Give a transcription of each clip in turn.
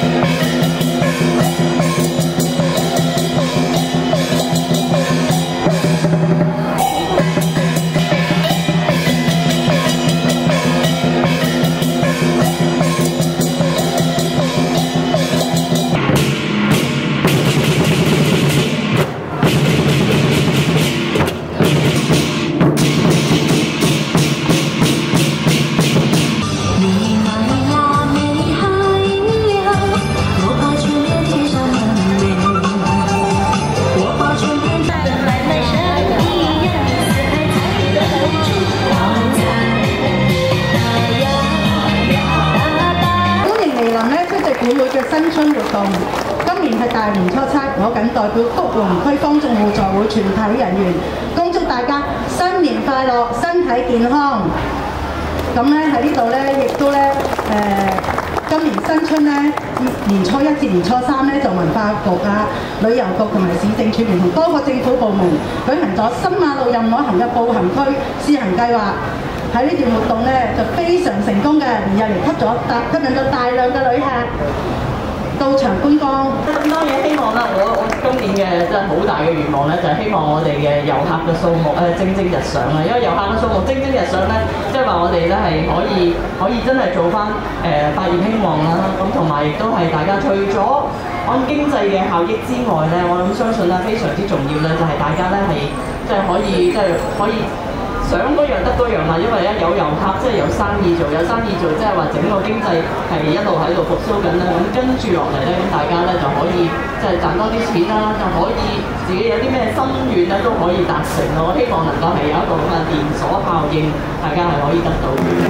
議會嘅新春活動，今年係大年初七，我謹代表福隆區方眾互助會全體人員，恭祝大家新年快樂，身體健康。咁咧喺呢度咧，亦都咧今年新春咧年初一至年初三咧，就文化局啊、旅遊局同埋市政處聯同多個政府部門舉行咗新馬路任我行嘅步行區試行計劃。喺呢段活動咧就非常成功嘅，連日嚟吸引咗大量嘅旅客到場觀光。 咁當然希望啦，我今年嘅真係好大嘅願望咧，就係希望我哋嘅遊客嘅數目蒸蒸日上啦。因為遊客嘅數目蒸蒸日上咧，即係話我哋咧係可以真係做翻百業興旺啦。咁同埋亦都係大家除咗按經濟嘅效益之外咧，我諗相信咧非常之重要咧，就係大家咧係即係可以。想嗰樣得嗰樣啦，因為咧有遊客即係有生意做，即係話整個經濟係一路喺度復甦緊啦。咁跟住落嚟咧，咁大家咧就可以即係賺多啲錢啦，就可以自己有啲咩心願咧都可以達成咯。我希望能夠係有一個咁嘅連鎖效應，大家係可以得到。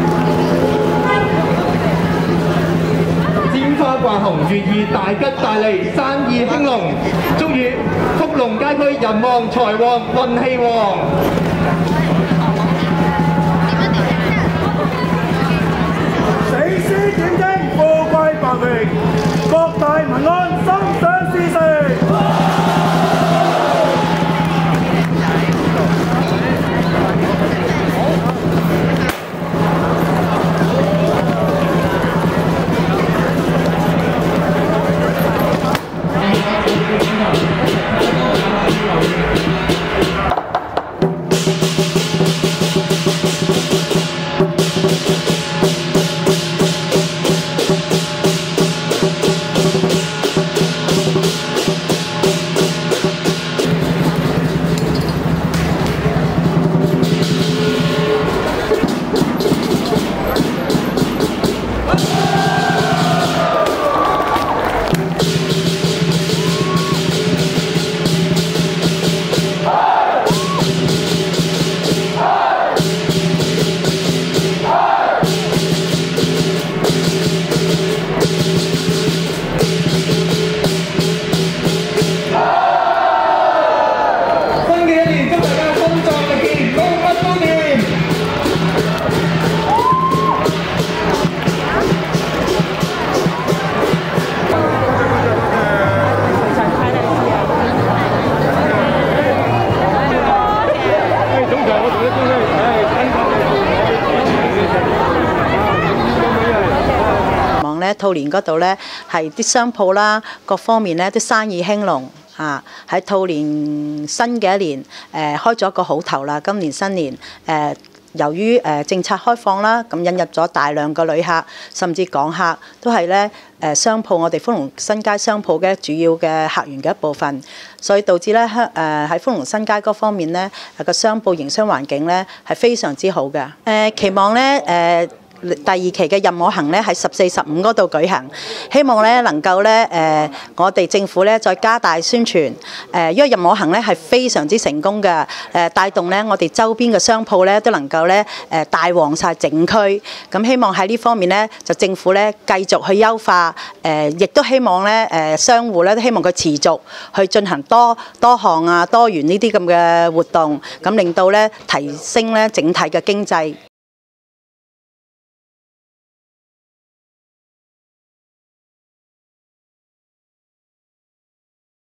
鮮花掛紅，寓意大吉大利，生意興隆，祝願福隆街區人旺財旺，運氣旺。 點睛，富貴繁榮，國泰民安，心想事成。 兔年嗰度咧係啲商鋪啦，各方面咧啲生意興隆啊！喺兔年新嘅一年開咗個好頭啦。今年新年由於政策開放啦，咁引入咗大量嘅旅客，甚至港客都係咧商鋪，我哋福隆新街商鋪嘅主要嘅客源嘅一部分，所以導致咧喺福隆新街嗰方面咧個商鋪營商環境咧係非常之好嘅。期望咧第二期嘅任我行咧喺14、15嗰度舉行，希望咧能夠咧我哋政府咧再加大宣傳，因為任我行咧係非常之成功嘅，帶動咧我哋周邊嘅商鋪咧都能夠咧帶旺晒整區，咁希望喺呢方面咧就政府咧繼續去優化，亦都希望咧商戶咧都希望佢持續去進行多項啊多元呢啲咁嘅活動，咁令到咧提升咧整體嘅經濟。